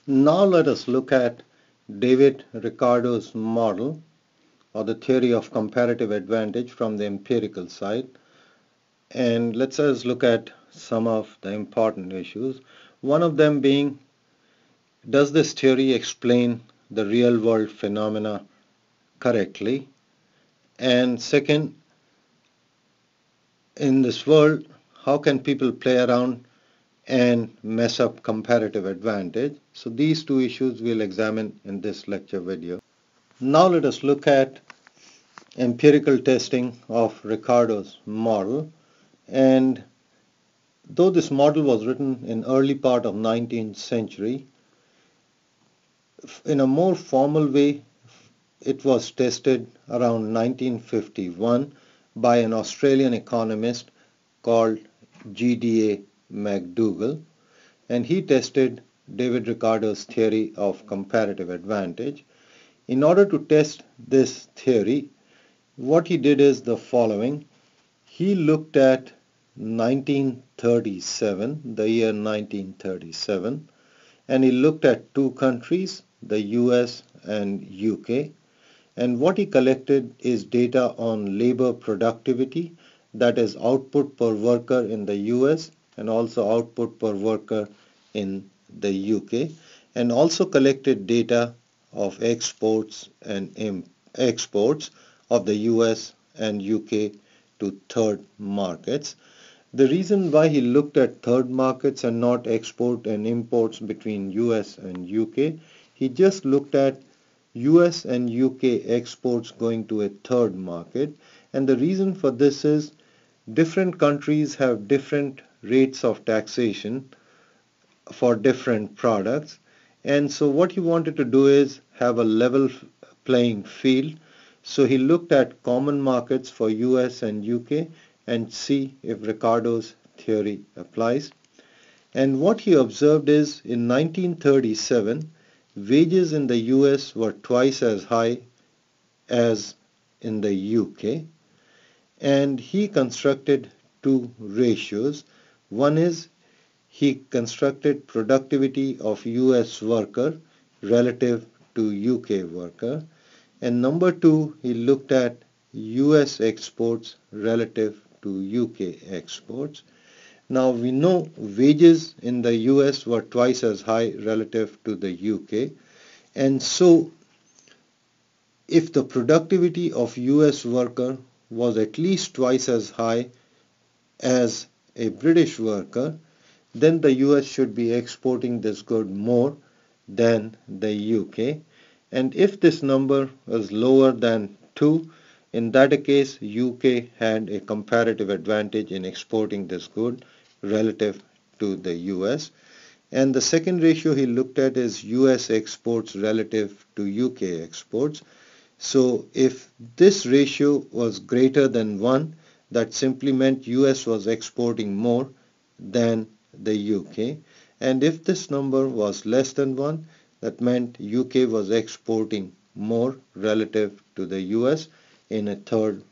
Now let us look at David Ricardo's model or the theory of comparative advantage from the empirical side. And let's just look at some of the important issues. One of them being, does this theory explain the real world phenomena correctly? And second, in this world, how can people play around and mess up comparative advantage? So these two issues we'll examine in this lecture video. Now let us look at empirical testing of Ricardo's model. And though this model was written in early part of 19th century, in a more formal way, it was tested around 1951 by an Australian economist called G.D.A. McDougall, and he tested David Ricardo's theory of comparative advantage. In order to test this theory, what he did is the following. He looked at 1937, the year 1937, and he looked at two countries, the US and UK, and what he collected is data on labor productivity, that is output per worker in the US and also output per worker in the UK, and also collected data of exports and exports of the US and UK to third markets. The reason why he looked at third markets and not export and imports between US and UK, he just looked at US and UK exports going to a third market, and the reason for this is different countries have different rates of taxation for different products, and so what he wanted to do is have a level playing field. So he looked at common markets for US and UK and see if Ricardo's theory applies. And what he observed is in 1937, wages in the US were twice as high as in the UK, and he constructed two ratios. One is he constructed productivity of US worker relative to UK worker, and number two, he looked at US exports relative to UK exports. Now we know wages in the US were twice as high relative to the UK, and so if the productivity of US worker was at least twice as high as a British worker, then the US should be exporting this good more than the UK. And if this number was lower than 2, in that case UK had a comparative advantage in exporting this good relative to the US. And the second ratio he looked at is US exports relative to UK exports. So if this ratio was greater than 1, that simply meant US was exporting more than the UK. And if this number was less than 1, that meant UK was exporting more relative to the US in a third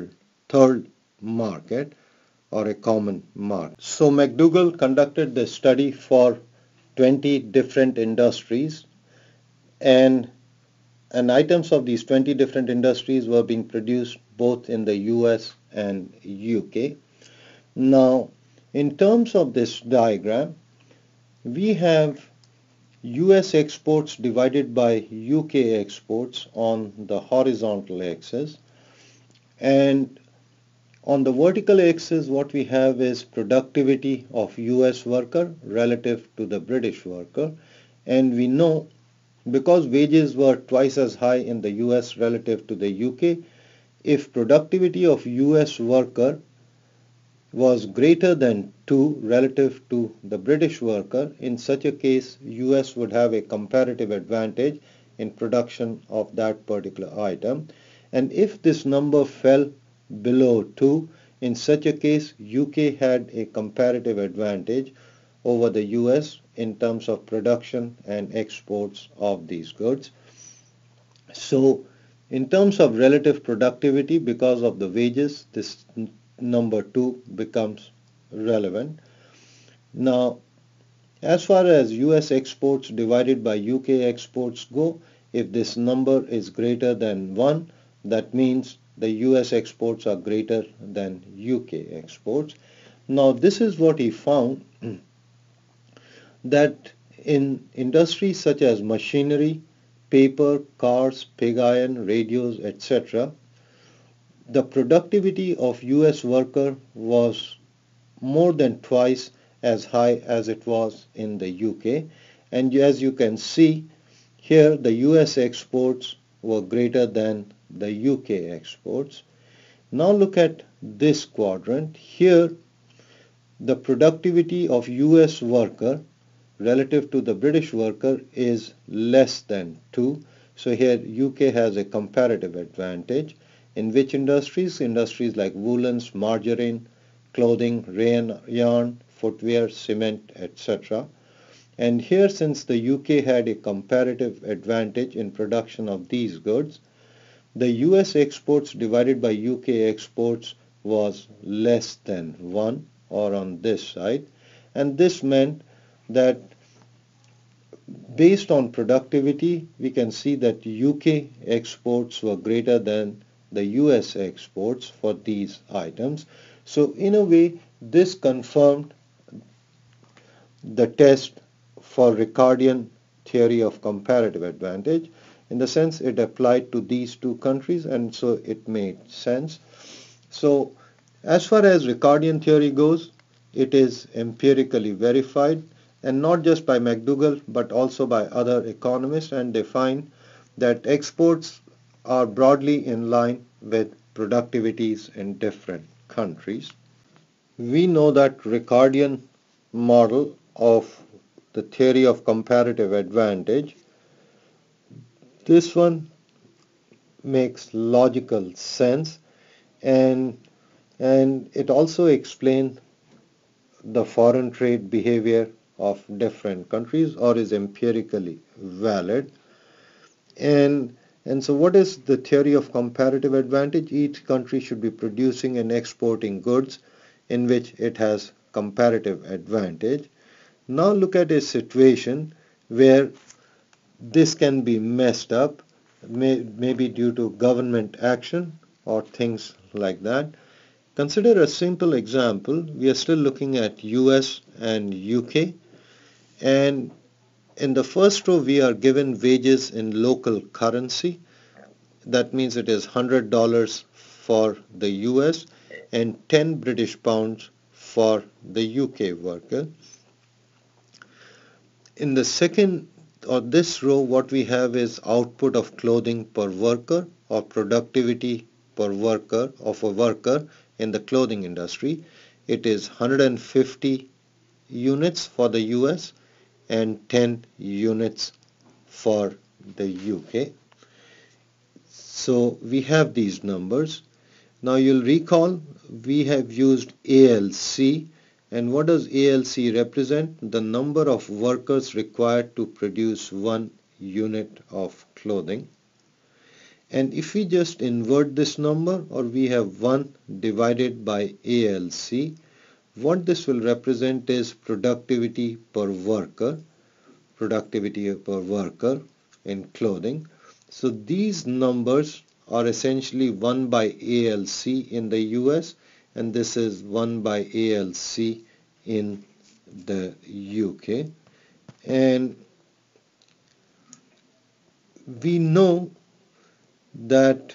market or a common market. So McDougall conducted the study for 20 different industries, and items of these 20 different industries were being produced both in the US and UK. Now, in terms of this diagram, we have US exports divided by UK exports on the horizontal axis, and on the vertical axis what we have is productivity of US worker relative to the British worker, and we know because wages were twice as high in the US relative to the UK, if productivity of US worker was greater than 2 relative to the British worker, in such a case US would have a comparative advantage in production of that particular item. And if this number fell below 2, in such a case UK had a comparative advantage over the US in terms of production and exports of these goods. So in terms of relative productivity, because of the wages, this number 2 becomes relevant. Now As far as US exports divided by UK exports go, if this number is greater than 1, that means the US exports are greater than UK exports. Now this is what he found, that in industries such as machinery, paper, cars, pig iron, radios, etc., the productivity of US worker was more than twice as high as it was in the UK. And as you can see here, the US exports were greater than the UK exports. Now look at this quadrant. Here, the productivity of US worker relative to the British worker is less than 2. So here UK has a comparative advantage. In which industries? Industries like woolens, margarine, clothing, rayon, yarn, footwear, cement, etc. And here, since the UK had a comparative advantage in production of these goods, the US exports divided by UK exports was less than 1, or on this side. And this meant that based on productivity, we can see that UK exports were greater than the US exports for these items. So in a way, this confirmed the test for Ricardian theory of comparative advantage. In the sense, it applied to these two countries, and so it made sense. So as far as Ricardian theory goes, it is empirically verified, and not just by McDougall but also by other economists, and they find that exports are broadly in line with productivities in different countries. We know that Ricardian model of the theory of comparative advantage, this one makes logical sense, and it also explains the foreign trade behavior of different countries, or is empirically valid. And so what is the theory of comparative advantage? Each country should be producing and exporting goods in which it has comparative advantage. Now look at a situation where this can be messed up, maybe due to government action or things like that. Consider a simple example. We are still looking at US and UK, and in the first row we are given wages in local currency. That means it is $100 for the US and 10 British pounds for the UK worker. In the second or this row, what we have is output of clothing per worker, or productivity per worker of a worker in the clothing industry. It is 150 units for the US and 10 units for the UK. So we have these numbers. Now you'll recall we have used ALC, and what does ALC represent? The number of workers required to produce 1 unit of clothing. And if we just invert this number, or we have 1 divided by ALC, what this will represent is productivity per worker in clothing. So these numbers are essentially 1 by ALC in the US, and this is 1 by ALC in the UK. And we know that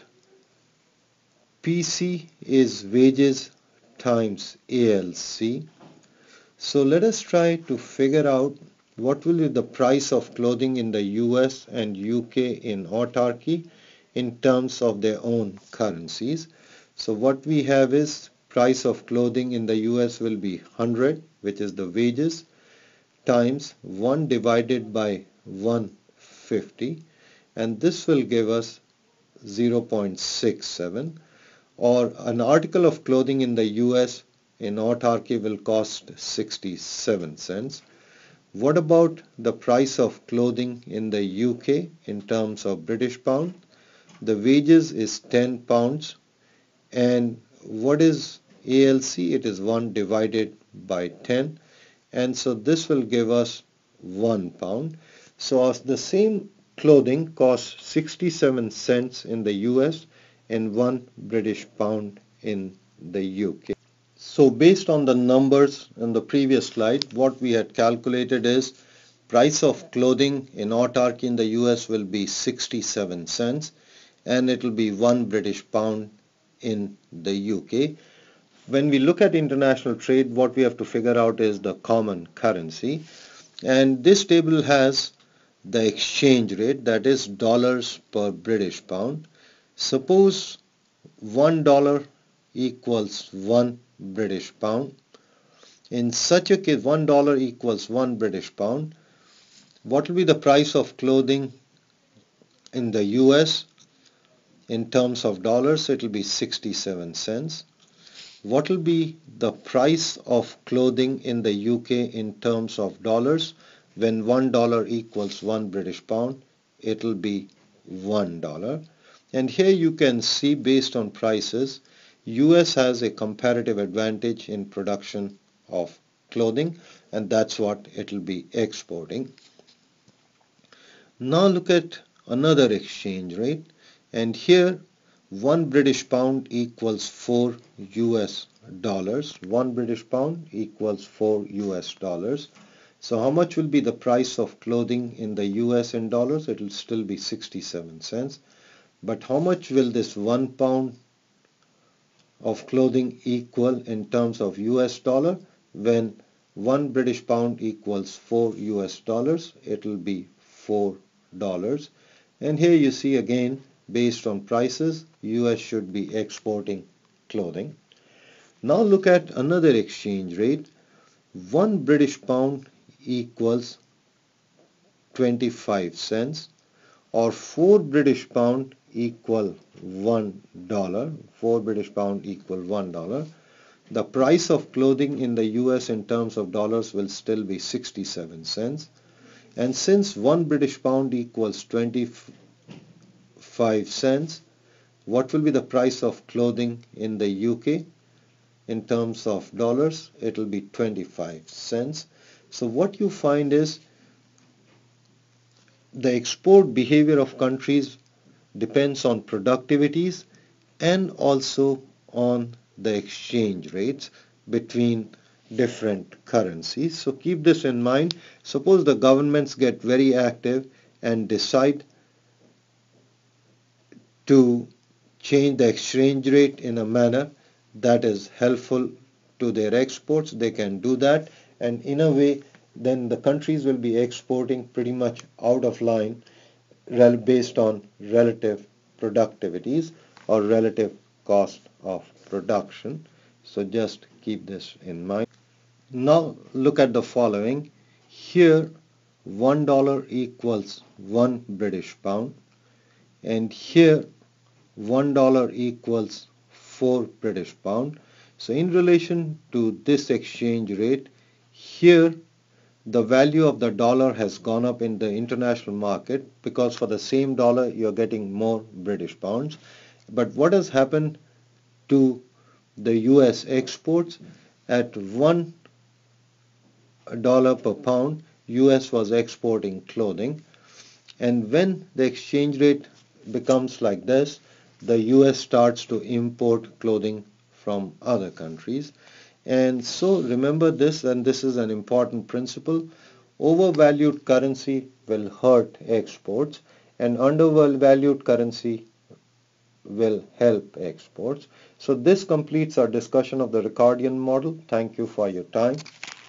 PC is wages times ALC. So let us try to figure out what will be the price of clothing in the US and UK in autarky in terms of their own currencies. So what we have is price of clothing in the US will be 100, which is the wages, times 1 divided by 150, and this will give us 0.67. Or an article of clothing in the US in autarky will cost 67 cents. What about the price of clothing in the UK in terms of British pound? The wages is 10 pounds, and what is ALC? It is 1 divided by 10, and so this will give us 1 pound. So the same clothing costs 67 cents in the US and 1 British pound in the UK. So based on the numbers in the previous slide, what we had calculated is price of clothing in autarky in the US will be 67 cents and it will be 1 British pound in the UK. When we look at international trade, what we have to figure out is the common currency. And this table has the exchange rate, that is dollars per British pound. Suppose $1 equals 1 British pound. In such a case, $1 equals 1 British pound. What will be the price of clothing in the US in terms of dollars? It will be 67 cents. What will be the price of clothing in the UK in terms of dollars when $1 equals 1 British pound? It will be $1. And here you can see based on prices, US has a comparative advantage in production of clothing, and that's what it will be exporting. Now look at another exchange rate, and here 1 British pound equals 4 US dollars. 1 British pound equals 4 US dollars. So how much will be the price of clothing in the US in dollars? It will still be 67 cents. But how much will this 1 pound of clothing equal in terms of US dollar? When 1 British pound equals 4 US dollars, it will be $4. And here you see again, based on prices, US should be exporting clothing. Now look at another exchange rate. 1 British pound equals 25 cents, or 4 British pound equal $1. 4 British pound equal $1. The price of clothing in the US in terms of dollars will still be 67 cents. And since 1 British pound equals 25 cents, what will be the price of clothing in the UK in terms of dollars? It will be 25 cents. So what you find is the export behavior of countries depends on productivities and also on the exchange rates between different currencies. So keep this in mind. Suppose the governments get very active and decide to change the exchange rate in a manner that is helpful to their exports, they can do that, and in a way then the countries will be exporting pretty much out of line based on relative productivities or relative cost of production. So just keep this in mind. Now look at the following. Here $1 equals 1 British pound, and here $1 equals 4 British pound. So in relation to this exchange rate, here the value of the dollar has gone up in the international market because for the same dollar you're getting more British pounds. But what has happened to the US exports? At $1 per pound, US was exporting clothing, and when the exchange rate becomes like this, the US starts to import clothing from other countries. And so remember this, and this is an important principle. Overvalued currency will hurt exports, and undervalued currency will help exports. So this completes our discussion of the Ricardian model. Thank you for your time.